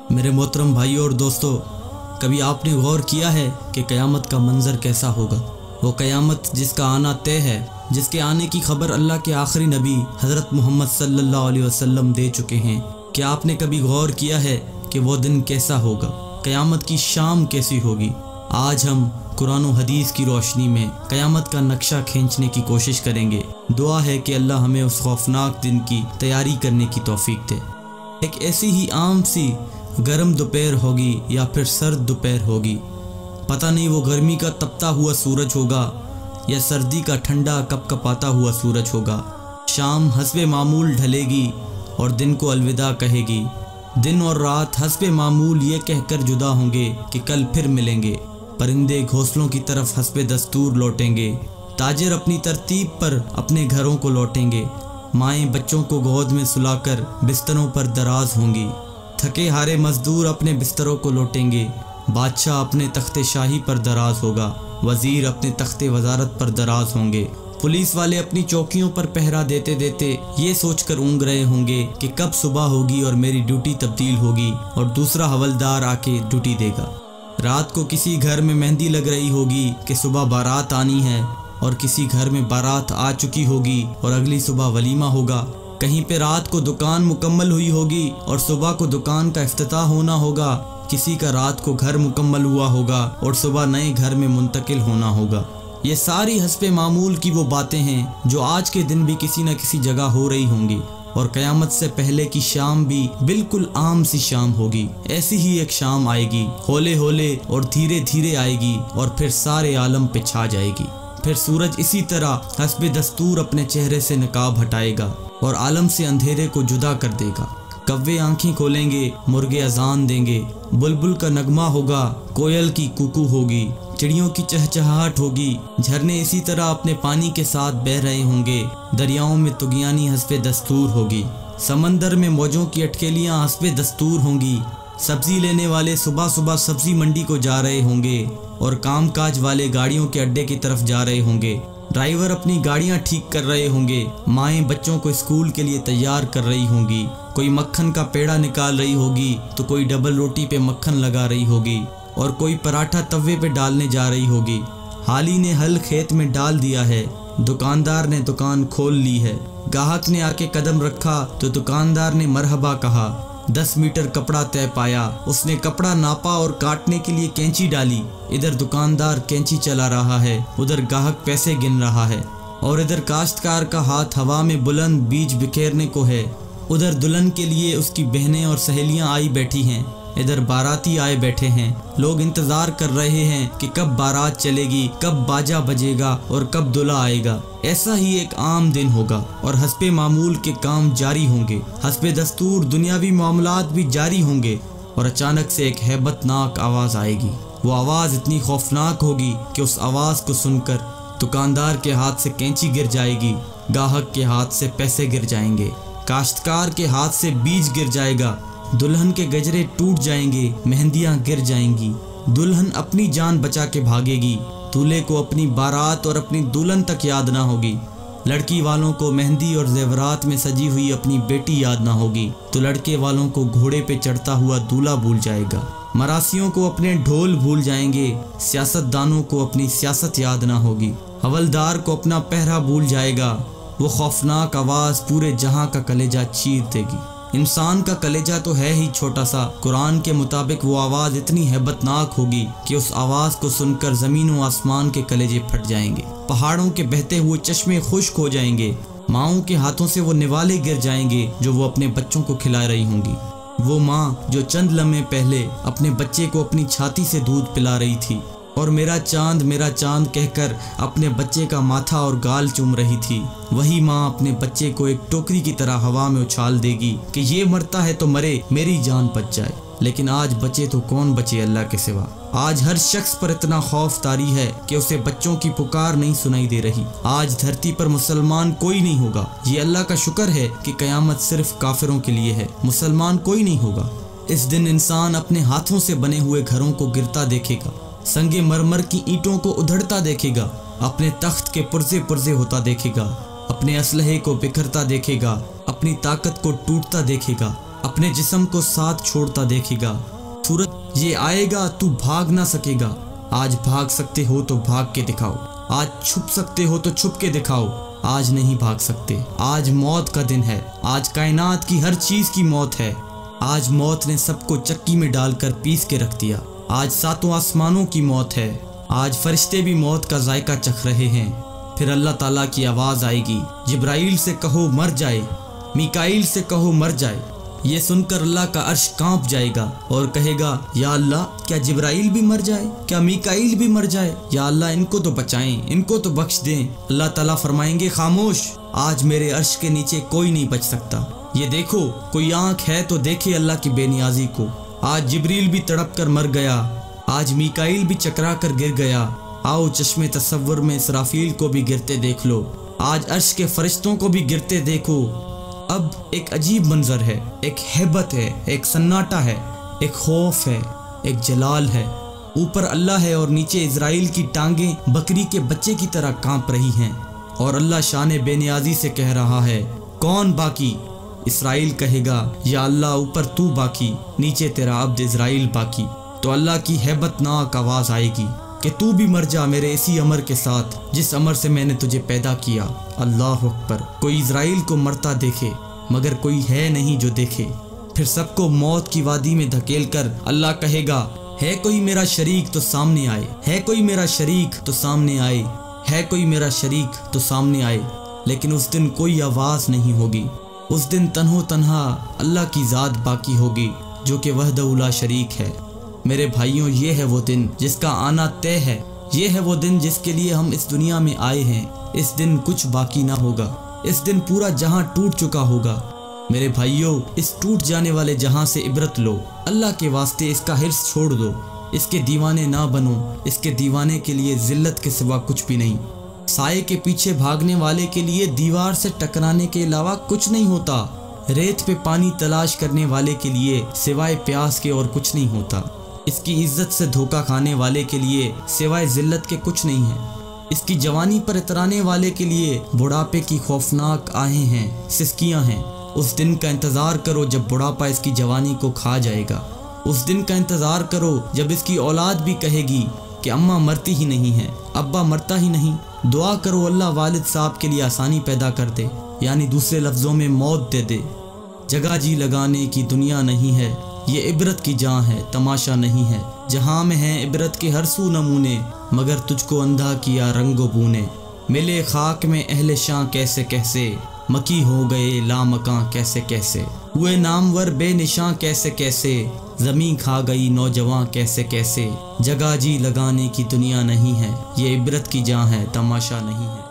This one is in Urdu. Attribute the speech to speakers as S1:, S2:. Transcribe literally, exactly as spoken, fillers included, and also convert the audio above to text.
S1: میرے محترم بھائیوں اور دوستوں، کبھی آپ نے غور کیا ہے کہ قیامت کا منظر کیسا ہوگا؟ وہ قیامت جس کا آنا طے ہے، جس کے آنے کی خبر اللہ کے آخری نبی حضرت محمد صلی اللہ علیہ وسلم دے چکے ہیں۔ کیا آپ نے کبھی غور کیا ہے کہ وہ دن کیسا ہوگا؟ قیامت کی شام کیسی ہوگی؟ آج ہم قرآن و حدیث کی روشنی میں قیامت کا نقشہ کھینچنے کی کوشش کریں گے۔ دعا ہے کہ اللہ ہمیں اس خوفناک دن کی تیاری کرنے کی توفیق دے۔ ایک ایسی ہی عام سی گرم دوپہر ہوگی یا پھر سرد دوپہر ہوگی، پتہ نہیں وہ گرمی کا تپتا ہوا سورج ہوگا یا سردی کا ٹھنڈا کپ کپاتا ہوا سورج ہوگا۔ شام حسب معمول ڈھلے گی اور دن کو الوداع کہے گی۔ دن اور رات حسب معمول یہ کہہ کر جدا ہوں گے کہ کل پھر ملیں گے۔ پرندے گھونسلوں کی طرف حسب دستور لوٹیں گے۔ تاجر اپنی ترتیب پر اپنے گھروں کو لوٹیں گے۔ مائیں بچوں کو گود میں سلا کر بستروں پر دراز ہوں گی۔ تھکے ہارے مزدور اپنے بستروں کو لوٹیں گے۔ بادشاہ اپنے تخت شاہی پر دراز ہوگا۔ وزیر اپنے تخت وزارت پر دراز ہوں گے۔ پولیس والے اپنی چوکیوں پر پہرا دیتے دیتے یہ سوچ کر اونگ رہے ہوں گے کہ کب صبح ہوگی اور میری ڈیوٹی تبدیل ہوگی اور دوسرا حوالدار آ کے ڈیوٹی دے گا۔ رات کو کسی گھر میں مہندی لگ رہی ہوگی کہ صبح بارات آنی ہے، اور کسی گھر میں بارات آ چکی ہوگی اور اگلی صبح ولیمہ ہوگا۔ کہیں پہ رات کو دکان مکمل ہوئی ہوگی اور صبح کو دکان کا افتتاح ہونا ہوگا۔ کسی کا رات کو گھر مکمل ہوا ہوگا اور صبح نئے گھر میں منتقل ہونا ہوگا۔ یہ ساری حسب معمول کی وہ باتیں ہیں جو آج کے دن بھی کسی نہ کسی جگہ ہو رہی ہوں گی، اور قیامت سے پہلے کی شام بھی بالکل عام سی شام ہوگی۔ ایسی ہی ایک شام آئے گی، ہولے ہولے اور دھیرے دھیرے آئے گی اور پھر سارے عالم پہ چھا جائے گی۔ پھر سورج اسی طرح حسب دستور اپنے چہرے سے نقاب ہٹائے گا اور عالم سے اندھیرے کو جدا کر دے گا۔ کوے آنکھیں کھولیں گے، مرغے اذان دیں گے، بلبل کا نغمہ ہوگا، کوئل کی کوکو ہوگی، چڑیوں کی چہچہاہٹ ہوگی، جھرنے اسی طرح اپنے پانی کے ساتھ بہہ رہے ہوں گے، دریاؤں میں طغیانی حسب دستور ہوگی، سمندر میں موجوں کی اٹکیلیاں حسب دستور ہوں گی، سبزی لینے والے صبح صبح سبزی منڈی کو جا رہے ہوں گے اور کام کاج والے گاڑیوں کے اڈے کی طرف جا رہے ہوں گے، ڈرائیور اپنی گاڑیاں ٹھیک کر رہے ہوں گے، مائیں بچوں کو اسکول کے لیے تیار کر رہی ہوں گی، کوئی مکھن کا پیڑا نکال رہی ہوگی تو کوئی ڈبل روٹی پہ مکھن لگا رہی ہوگی، اور کوئی پراٹھا توے پہ ڈالنے جا رہی ہوگی۔ حالی نے ہل کھیت میں ڈال دیا ہے، دکاندار نے دکان کھول لی ہے، گاہک نے آ کے قدم رکھا تو دکاندار نے مرحبا کہا۔ دس میٹر کپڑا طے پایا، اس نے کپڑا ناپا اور کاٹنے کے لیے کینچی ڈالی۔ ادھر دکاندار کینچی چلا رہا ہے، ادھر گاہک پیسے گن رہا ہے، اور ادھر کاشتکار کا ہاتھ ہوا میں بلند بیج بکھیرنے کو ہے۔ ادھر دلہن کے لیے اس کی بہنیں اور سہیلیاں آئی بیٹھی ہیں، ادھر باراتی آئے بیٹھے ہیں۔ لوگ انتظار کر رہے ہیں کہ کب بارات چلے گی، کب باجا بجے گا اور کب دلہا آئے گا۔ ایسا ہی ایک عام دن ہوگا اور حسب معمول کے کام جاری ہوں گے، حسب دستور دنیاوی معاملات بھی جاری ہوں گے، اور اچانک سے ایک ہیبت ناک آواز آئے گی۔ وہ آواز اتنی خوفناک ہوگی کہ اس آواز کو سن کر دکاندار کے ہاتھ سے کینچی گر جائے گی، گاہک کے ہاتھ سے پیسے گر جائیں گے، کاشتکار کے ہاتھ سے بیج گر جائے گا، دلہن کے گجرے ٹوٹ جائیں گے، مہندیاں گر جائیں گی، دلہن اپنی جان بچا کے بھاگے گی، دولہے کو اپنی بارات اور اپنی دلہن تک یاد نہ ہوگی، لڑکی والوں کو مہندی اور زیورات میں سجی ہوئی اپنی بیٹی یاد نہ ہوگی، تو لڑکے والوں کو گھوڑے پہ چڑھتا ہوا دولہا بھول جائے گا، مراسیوں کو اپنے ڈھول بھول جائیں گے، سیاست دانوں کو اپنی سیاست یاد نہ ہوگی، حوالدار کو اپنا پہرا بھول جائے گا۔ وہ خوفناک آواز پورے جہاں کا کلیجہ چیر دے گی۔ انسان کا کلیجہ تو ہے ہی چھوٹا سا، قرآن کے مطابق وہ آواز اتنی ہیبت ناک ہوگی کہ اس آواز کو سن کر زمین و آسمان کے کلیجے پھٹ جائیں گے، پہاڑوں کے بہتے ہوئے چشمے خشک ہو جائیں گے، ماؤں کے ہاتھوں سے وہ نوالے گر جائیں گے جو وہ اپنے بچوں کو کھلا رہی ہوں گی۔ وہ ماں جو چند لمحے پہلے اپنے بچے کو اپنی چھاتی سے دودھ پلا رہی تھی اور میرا چاند میرا چاند کہہ کر اپنے بچے کا ماتھا اور گال چوم رہی تھی، وہی ماں اپنے بچے کو ایک ٹوکری کی طرح ہوا میں اچھال دے گی کہ یہ مرتا ہے تو مرے، میری جان بچ جائے۔ لیکن آج بچے تو کون بچے اللہ کے سوا؟ آج ہر شخص پر اتنا خوف طاری ہے کہ اسے بچوں کی پکار نہیں سنائی دے رہی۔ آج دھرتی پر مسلمان کوئی نہیں ہوگا۔ یہ اللہ کا شکر ہے کہ قیامت صرف کافروں کے لیے ہے، مسلمان کوئی نہیں ہوگا۔ اس دن انسان اپنے ہاتھوں سے بنے ہوئے گھروں کو گرتا دیکھے گا، سنگ مرمر کی اینٹوں کو ادھڑتا دیکھے گا، اپنے تخت کے پرزے پرزے ہوتا دیکھے گا، اپنے اسلحے کو بکھرتا دیکھے گا، اپنی طاقت کو ٹوٹتا دیکھے گا، अपने जिस्म को साथ छोड़ता देखेगा। सूरज ये आएगा तू भाग ना सकेगा। आज भाग सकते हो तो भाग के दिखाओ, आज छुप सकते हो तो छुप के दिखाओ। आज नहीं भाग सकते, आज मौत का दिन है। आज कायनात की हर चीज की मौत है। आज मौत ने सबको चक्की में डालकर पीस के रख दिया। आज सातों आसमानों की मौत है। आज फरिश्ते भी मौत का जायका चख रहे हैं। फिर अल्लाह ताला की आवाज़ आएगी, जिब्राइल से कहो मर जाए, मीकाईल से कहो मर जाए। ये सुनकर अल्लाह का अर्श कांप जाएगा और कहेगा, या अल्लाह क्या जिब्राइल भी मर जाए, क्या मीकाईल भी मर जाए? या अल्लाह इनको तो बचाएं, इनको तो बख्श दें। अल्लाह ताला फरमाएंगे, खामोश, आज मेरे अर्श के नीचे कोई नहीं बच सकता। ये देखो, कोई आंख है तो देखे अल्लाह की बेनियाजी को। आज जिब्रील भी तड़प कर मर गया, आज मीकाईल भी चकरा कर गिर गया। आओ चश्मे तसव्वुर में इसराफील को भी गिरते देख लो, आज अर्श के फरिश्तों को भी गिरते देखो। अब एक अजीब मंजर है, एक हैबत है, एक सन्नाटा है, एक खौफ है, एक जलाल है। ऊपर अल्लाह है और नीचे इजराइल की टांगें बकरी के बच्चे की तरह कांप रही हैं। और अल्लाह शान बेनियाजी से कह रहा है, कौन बाकी? इसराइल कहेगा, या अल्लाह ऊपर तू बाकी, नीचे तेरा अब्द इजराइल बाकी। तो अल्लाह की हैबतनाक आवाज़ आएगी कि तू भी मर जा मेरे इसी अमर के साथ जिस अमर से मैंने तुझे पैदा किया। अल्लाह अकबर। कोई इजराइल को मरता देखे मगर कोई है नहीं जो देखे। फिर सबको मौत की वादी में धकेल कर अल्लाह कहेगा, है कोई मेरा शरीक तो सामने आए, है कोई मेरा शरीक तो सामने आए, है कोई मेरा शरीक तो सामने आए। लेकिन उस दिन कोई आवाज़ नहीं होगी। उस दिन तन्हो तन्हा अल्लाह की ज़ात बाकी होगी जो कि वहदहू ला शरीक है। मेरे भाइयों, ये है वो दिन जिसका आना तय है। ये है वो दिन जिसके लिए हम इस दुनिया में आए हैं। इस दिन कुछ बाकी ना होगा। इस दिन पूरा जहां टूट चुका होगा। मेरे भाइयों, इस टूट जाने वाले जहां से इबरत लो। अल्लाह के वास्ते इसका हिर्स छोड़ दो। इसके दीवाने ना बनो। इसके दीवाने के लिए जिल्लत के सिवा कुछ भी नहीं। साए के पीछे भागने वाले के लिए दीवार से टकराने के अलावा कुछ नहीं होता। रेत पे पानी तलाश करने वाले के लिए सिवाय प्यास के और कुछ नहीं होता। इसकी इज्जत से धोखा खाने वाले के लिए सिवाय जिल्लत के कुछ नहीं है। इसकी जवानी पर इतराने वाले के लिए बुढ़ापे की खौफनाक आहें हैं, सिसकियां हैं। उस दिन का इंतज़ार करो जब बुढ़ापा इसकी जवानी को खा जाएगा। उस दिन का इंतज़ार करो जब इसकी औलाद भी कहेगी कि अम्मा मरती ही नहीं है, अब्बा मरता ही नहीं। दुआ करो अल्लाह वालिद साहब के लिए आसानी पैदा कर दे, यानी दूसरे लफ्ज़ों में मौत दे दे। जगह जी लगाने की दुनिया नहीं है, ये इबरत की जहाँ है, तमाशा नहीं है। जहाँ में है इबरत के हर सू नमूने, मगर तुझको अंधा किया रंगो बूने। मिले खाक में अहले शां कैसे कैसे, मकी हो गए लामकां कैसे कैसे। हुए नामवर बेनिशां कैसे कैसे, ज़मीं खा गई नौजवां कैसे कैसे। जगह जी लगाने की दुनिया नहीं है, ये इबरत की जहाँ है, तमाशा नहीं है।